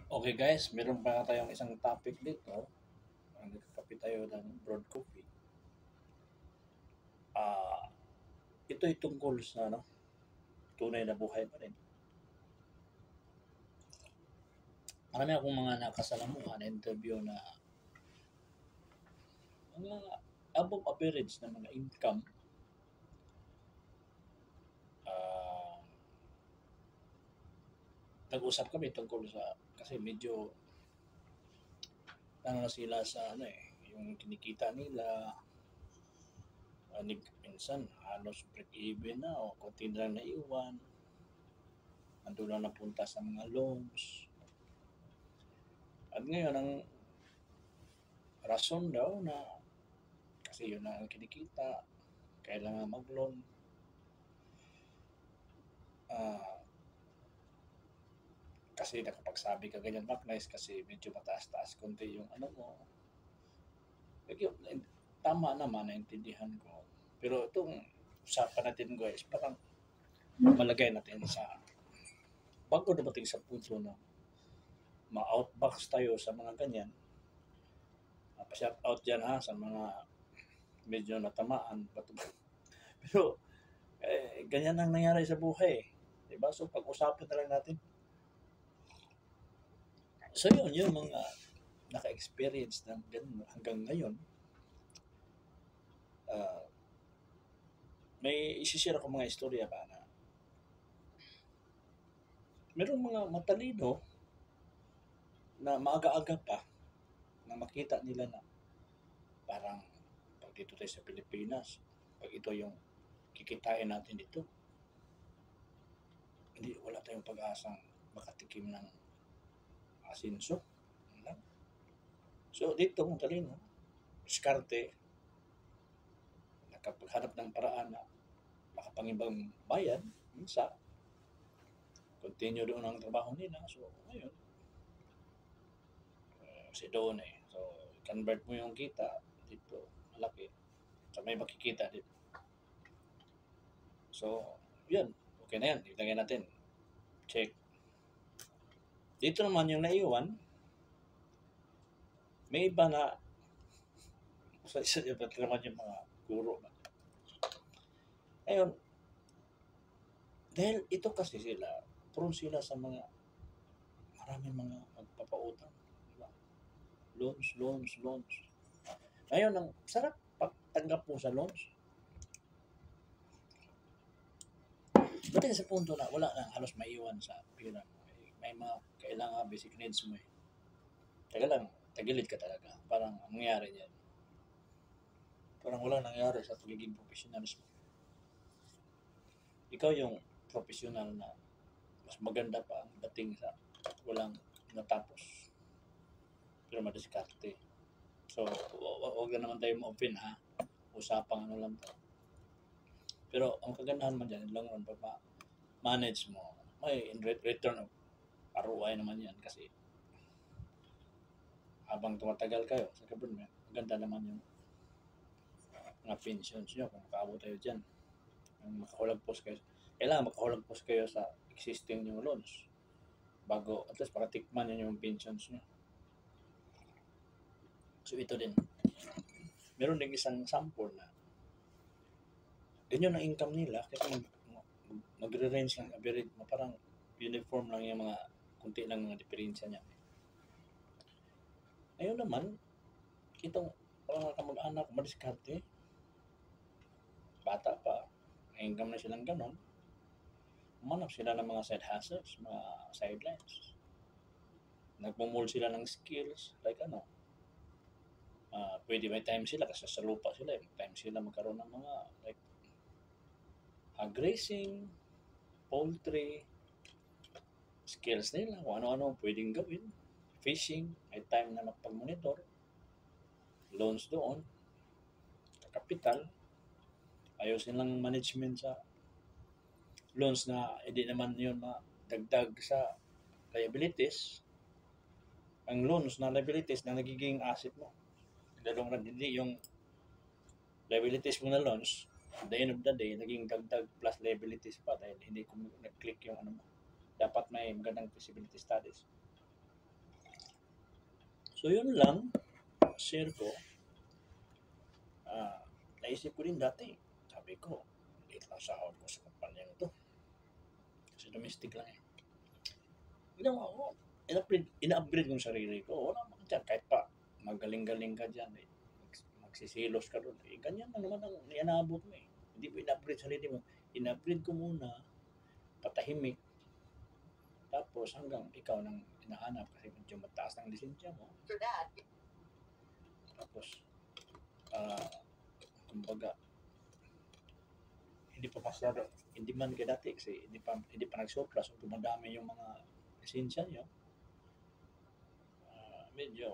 Okay guys, meron pa tayong isang topic dito. Nagkakape tayo ng broad coffee. Ah, ito ay tungkol sa tunay na buhay pa rin. Marami akong mga nakasalamuha na interview na mga above average na mga income. Ah, Nag-usap kami tungkol sa kasi medyo na sila sa yung kinikita nila. Minsan halos break even na o konti na lang naiwan. Ando na napunta sa mga loans. At ngayon, ang rason daw na kasi yun na ang kinikita, kailangan mag-loan. Ah, Kasi nakapagsabi ka ganyan, Mcnicks, kasi medyo mataas-taas konti yung ano mo. Tama naman, naintindihan ko. Pero itong usapan natin guys, parang malagay natin sa bago dumating sa punto na ma-outbox tayo sa mga ganyan. Pa-shout out dyan ha sa mga medyo natamaan. Pero ganyan ang nangyari sa buhay. Diba? So pag-usapan na lang natin. So yun, yung mga naka-experience ng ganun hanggang ngayon. May isishare ako mga istorya ba na merong mga matalino na maaga-aga pa na makita nila na parang pag dito tayo sa Pilipinas, pag ito yung kikitain natin dito, hindi, wala tayong pag-asang makatikim ng asinso. So dito kung talino, diskarte, nakapaghanap ng paraan na makapangibang bayan, minsan, continue doon ang trabaho nila. So ngayon, si doon So convert mo yung kita dito, malaki. So may makikita dito. So, yun. Okay na yan. Ilagay natin. Check. Dito naman yung naiwan, may iba na sa isa naman yung mga guro. Ngayon, dahil ito kasi sila, prone sila sa mga maraming mga magpapautang. Diba? Loans. Ngayon, ang sarap pagtanggap mo sa loans. Dating sa punto na wala na halos maiwan sa pira mo. May mga kailangan basic needs mo. Taga lang, tagilid ka talaga. Parang ang nangyari niyan. Parang walang nangyari sa pagiging professionalismo. Ikaw yung professional na mas maganda pa ang dating sa walang natapos. Pero madiskarte. So, huwag na naman tayo ma-open ha. Usapang ano lang to. Pero ang kagandahan mo dyan, long run, pag manage mo, may return of ROI naman yan kasi habang tumatagal kayo sa government, maganda naman yung mga pensions nyo kung makaabot tayo dyan. Makahulagpos kayo. Kailangan makahulagpos kayo sa existing yung loans bago at least makatikman yun yung pensions nyo. So ito din. Meron din isang sample na ganyan ang income nila kasi magre-range ng average mo, parang uniform lang yung mga kunti lang mga diferensya niya. Ngayon naman, itong parang kamag-anak, madiskarte, bata pa, income na silang ganon, umanap sila ng mga side hustles, mga sidelines. Nagmumul sila ng skills, like pwede may time sila kasi sa lupa sila, may time sila magkaroon ng mga like grazing, poultry, skills nila, kung ano-ano pwedeng gawin, fishing, may time na magpag-monitor, loans doon, kapital, ayusin lang management sa loans na hindi naman yun madagdag sa liabilities. Ang loans na liabilities na nagiging asset mo. Dalawang run, hindi yung liabilities mo na loans, at the end of the day, naging dagdag plus liabilities pa dahil hindi ko nag-click yung ano mo. Dapat may magandang feasibility studies. So yun lang, share ko. Ah, naisip ko din dati, sabi ko, liit lang sahod ko sa kumpanya nito. Kasi domestic lang eh. Ginawa ko, ina-upgrade ko yung sarili ko. Wala naman dyan, kahit pa magaling-galing ka dyan, eh. Magsisilos ka doon. Eh, ganyan na naman ang inaabot mo eh. Hindi mo ina-upgrade sarili mo. Ina-upgrade ko muna, patahimik, tapos hanggang ikaw nang hinahanap kasi medyo mataas ng lisensya mo. Tapos, ah, kumbaga, hindi pa masyado, hindi man kaya dati kasi hindi pa nag-surplus, so dumadami yung mga lisensya nyo. Medyo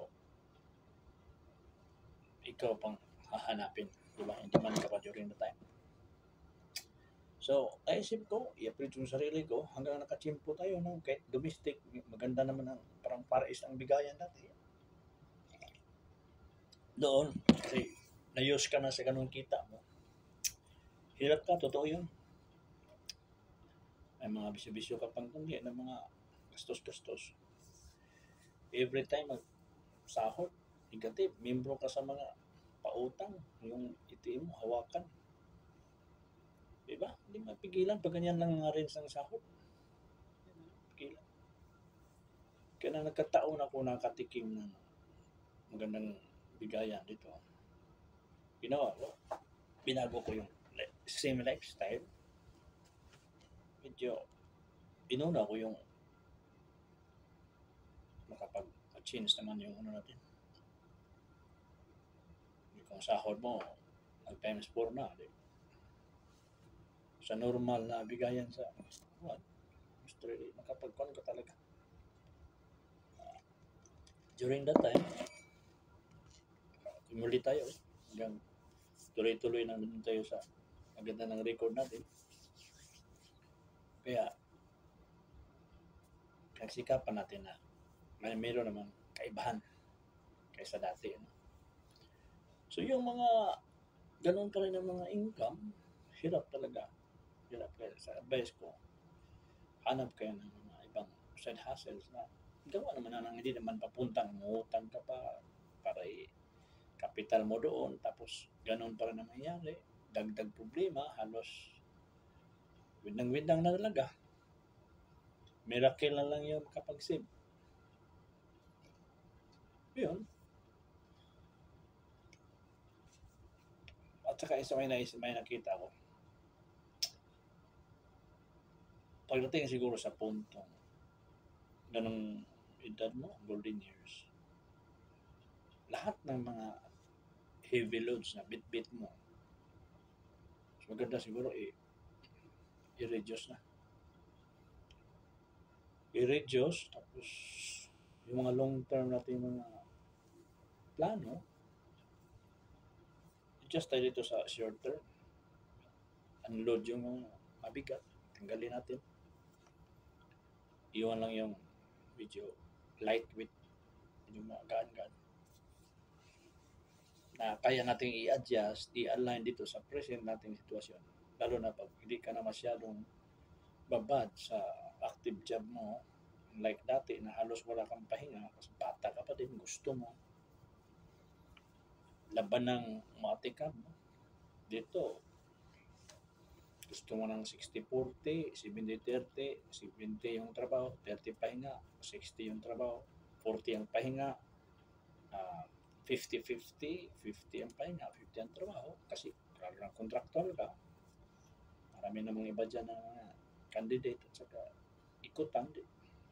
ikaw pang hahanapin, di ba? Hindi man ka pa during the time. So, naisip ko, i-upgrade yung sarili ko hanggang nakachimpo tayo ng kahit domestic. Maganda naman ang parang parais ang bigayan dati. Doon, kasi na-use ka na sa ganung kita mo. Hirap ka, totoo yun. May mga bisyo-bisyo ka pang kundi ng mga gastos-gastos. Every time mag-sahod, negative, membro ka sa mga pautang, yung ATM mo, hawakan. Diba? Hindi mapigilan pag ganyan lang nga rin sa sahod. Pigilan. Kaya na nagkataon ako nakatikim ng magandang bigayan dito. Ginawa ko, binago ko yung same lifestyle. Medyo, inuna ko yung makapag-change naman yung ano natin. Kung sahod mo, times 4 na. Di? Sa normal na bigayan sa Australia, makapag-con ka talaga. During that time, kumuli tayo. Hanggang tuloy-tuloy na nandun tayo sa maganda ng record natin. Kaya, nagsikapan natin na mayroon naman kaibahan kaysa dati. No? So, yung mga ganun pa rin ang mga income, hirap talaga. Hirap kaya sa advice ko, hanap kayo ng mga ibang side hustles na gawa naman na hindi naman papuntang ngutang ka pa para kapital mo doon, tapos ganun pa rin ang mangyayari. Dagdag problema, halos windang-windang na talaga. Miracle na lang yung makapag-save. Yun. At saka isa may nakita ko. Pagdating siguro sa puntong ganong edad mo, golden years, lahat ng mga heavy loads na bit-bit mo, mas maganda siguro i-reduce na. I-reduce, tapos yung mga long-term natin mga plano, just tayo dito sa short term. Unload yung mga mabigat, tanggalin natin. Iwan lang yung medyo lightweight, yung mga gaan-gaan. Na kaya nating i-adjust, i-align dito sa present nating sitwasyon. Lalo na pag hindi ka na masyadong babad sa active job mo, like dati na halos wala kang pahinga, kasi bata ka pa din, gusto mo. Laban ng matikab mo. Dito, gusto mo ng 60-40, 70-30, 70 yung trabaho, 30 pahinga, 60 yung trabaho, 40 ang pahinga, 50-50, 50 ang pahinga, 50 ang trabaho. Kasi lalo ng contractor ka, marami namang iba dyan na mga candidate at saka ikutan din.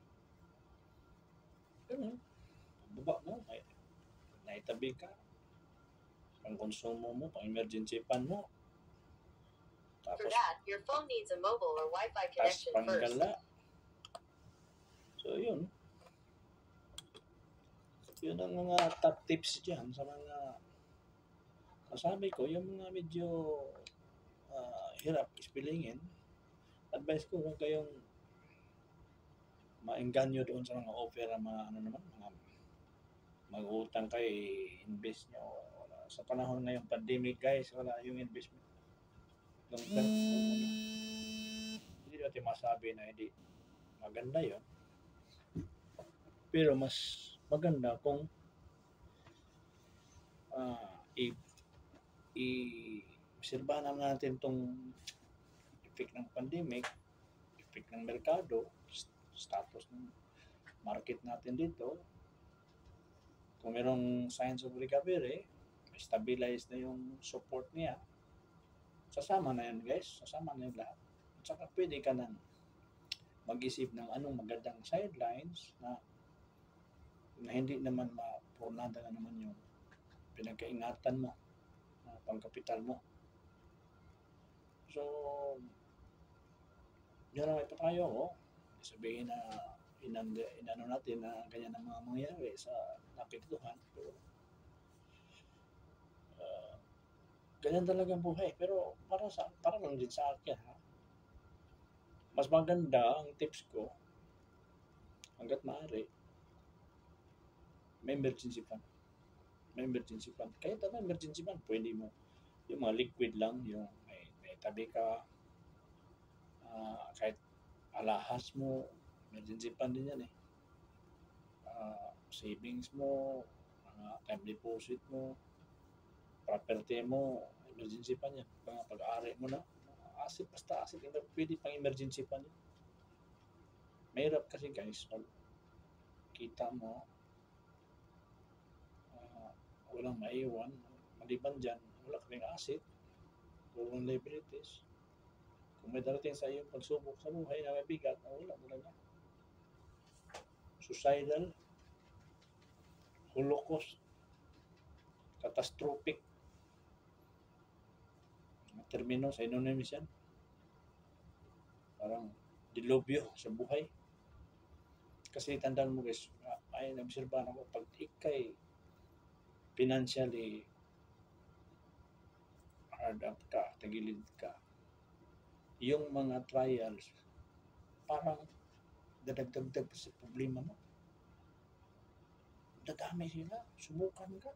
Ganun, baba mo, may naitabi ka, pang konsumo mo, pang emergency fund mo. For that, your phone needs a mobile or Wi-Fi connection first. Panggala. So, yun. Yun ang mga top tips dyan sa mga masabi ko, yung mga medyo hirap ispilingin. Advice ko, huwag kayong maengganyo doon sa mga offer ng mga mga mag-utang kayo, invest nyo. Sa panahon ngayong pandemic, guys, wala yung investment. Hindi natin masabi na hindi maganda yon, pero mas maganda kung i-obserbahan natin itong effect ng pandemic, effect ng merkado, status ng market natin dito. Kung merong signs of recovery, stabilize na yung support niya, sasama na yan guys, sasama na yung lahat. At saka pwede ka nang mag-isip ng anong magandang sidelines na hindi naman mapurnada na naman yung pinagkaingatan mo na pangkapital mo. So, yun ang ipapayo ko. Sabihin na inano natin na ganyan ang mga mangyayari sa napiktuhan. Pero, ganyan talaga ang buhay. Pero para lang din sa akin, ha? Mas maganda ang tips ko, hanggat maaari, may emergency fund. May emergency fund. Kahit ano emergency fund, pwede mo. Yung mga liquid lang, yung may tabi ka, kahit alahas mo, emergency fund din yan eh. Savings mo, time deposit mo, property mo, emergency fund yan. Pag-aari mo na, asset, basta asset, pwede pang emergency fund yan. Mahirap kasi guys, kita mo, walang maiwan, maliban dyan, wala kaming asset, purong liabilities. Kung may darating sa iyong pagsubok sa buhay na may bigat, wala talaga. Suicidal, holocaust, catastrophic, termino sa synonyms yan. Parang dilubyo sa buhay. Kasi tandaan mo guys, ay nabserbahan ako, pag ikay financially hard up ka, tagilid ka, yung mga trials, parang dadagdag sa problema mo. Dadami sila, subukan ka.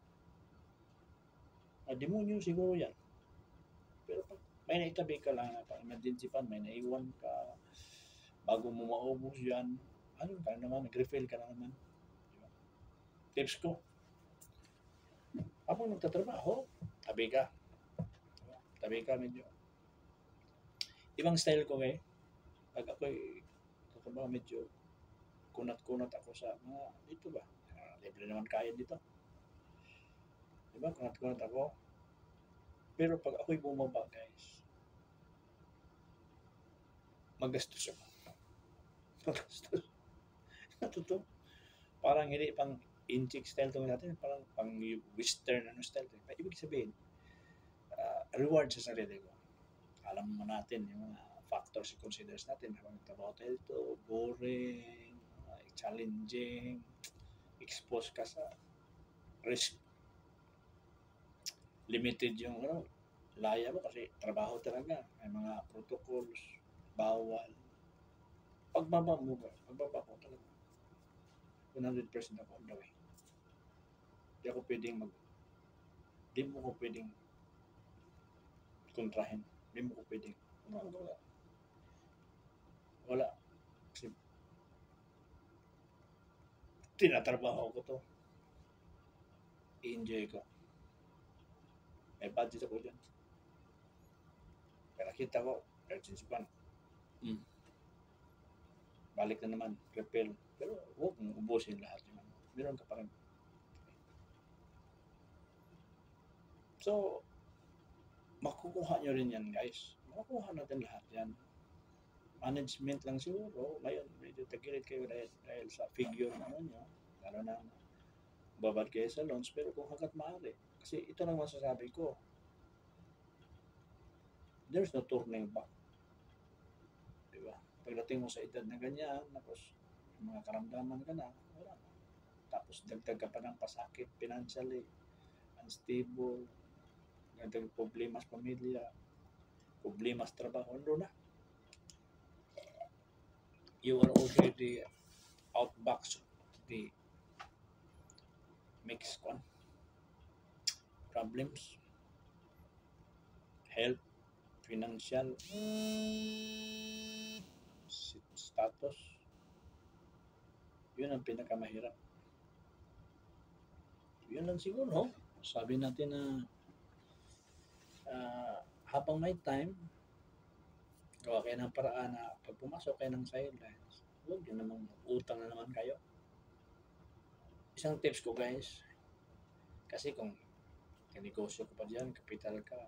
Demonyo siguro yan. Pero pag may naitabi ka lang, pang emergency fund, may naiwan ka, bago mo maubos yan, ano ka naman, nag-refill ka na naman. Diba? Tips ko, habang nagtatrabaho, tabi ka. Diba? Tabi ka medyo. Ibang style ko eh. Pag ako'y tatrabaho, medyo kunat-kunat ako sa mga, dito ba? Libre naman kaya dito. Diba? Kunat-kunat ako. Pero pag ako'y bumaba, guys, magastos ako. Magastos. Totoo. Parang hindi pang inchik style to natin, parang pang western style. Ibig sabihin, reward sa sarili ko. Alam mo natin yung mga factors i considers natin habang nagtrabaho tayo ito, boring, challenging, exposed ka sa risk. Limited yung laya mo kasi trabaho talaga. May mga protocols, bawal. Pagbaba mo ko talaga. 100% ako on the way. Di mo ko pwedeng kontrahin. Di mo ko pwedeng wala. Kasi tinatrabaho ko to. I-enjoy ko. May budget ako dyan. Kaya nakita ko, emergency fund. Balik na naman, refill. Pero huwag mong ubusin lahat yun. Meron ka pa rin. So, makukuha nyo rin yan guys. Makukuha natin lahat yan. Management lang siguro. Ngayon, medyo tagilid kayo dahil sa figure naman nyo. Lalo na babad kayo sa loans. Pero kung hanggat maaari, kasi ito lang masasabi ko, there's no turning back. Diba? Pagdating mo sa edad na ganyan, tapos mga karamdaman ka na, wala na. Tapos dagdag ka pa ng pasakit, financially, unstable, dagdag problema sa pamilya, problema sa trabaho, ano na. You are already outbox the mixed problems, health, financial status. Yun ang pinakamahirap. Yun lang siguro, sabi natin na habang may time, gawa kayo ng paraan na pag pumasok kayo ng sidelines, huwag nyo namang utang na naman kayo. Isang tips ko guys, kasi kung negosyo ko pa dyan, kapital ka,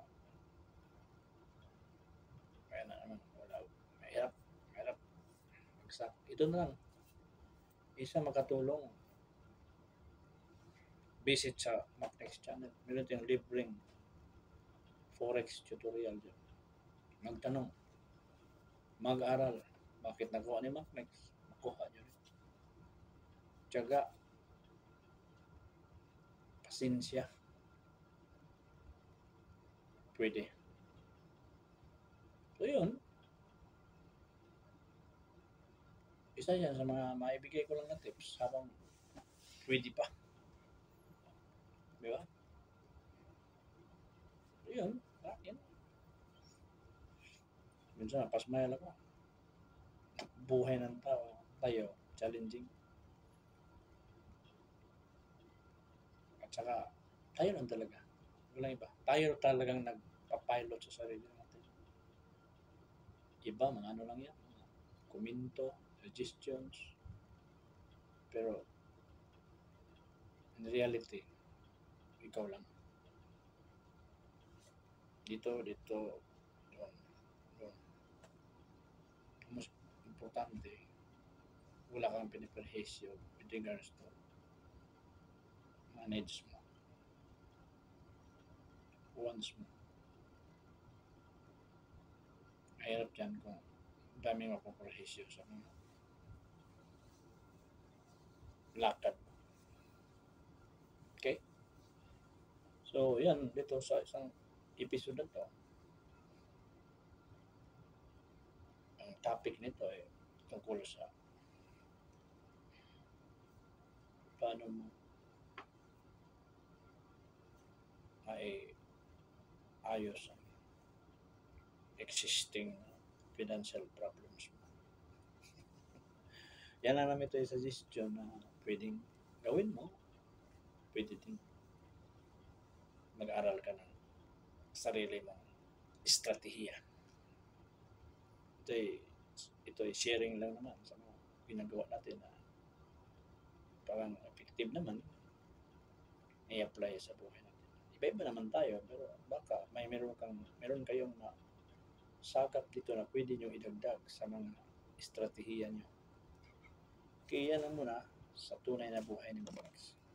kaya na naman, wala, mahirap. Bagsak. Ito na lang, isa makatulong, visit sa Mcnicks channel. Meron tayong libreng forex tutorial dyan. Magtanong, mag-aral, bakit nakuha ni Mcnicks? Makuha nyo rin. Tiyaga, pasensya, pwede. So yun, isa yan sa mga maibigay ko lang na tips habang pwede pa. Di ba? So yun, akin. Minsan, pasmayal ako. Buhay ng tao, tayo, challenging. At saka, tayo lang talaga. Walang iba. Tayo talagang nagpa-pilot sa sarili natin. Iba, mga ano lang yan. Mga komento, suggestions. Pero, in reality, ikaw lang. Dito, doon. Mas importante, wala kang piniperhisyo with regards to manage mo. Wants mo. Mahirap dyan kung daming mapaperhisyo sa mga lakad. Okay? So, yan, dito sa isang episode na to, ang topic nito ay tungkol sa paano mo ay ayos ang existing financial problems mo. Yan lang namin ito yung suggestion na pwedeng gawin mo. Pwede din mag-aral ka ng sarili mong estratehiya. Ito ay sharing lang naman sa mga ginagawa natin na parang effective naman i-apply sa buhay natin. Iba-iba naman tayo, pero baka meron kayong sakap dito na pwede nyo idagdag sa mga estratehiya nyo. Kaya yan lang muna sa tunay na buhay ni Mcnicks.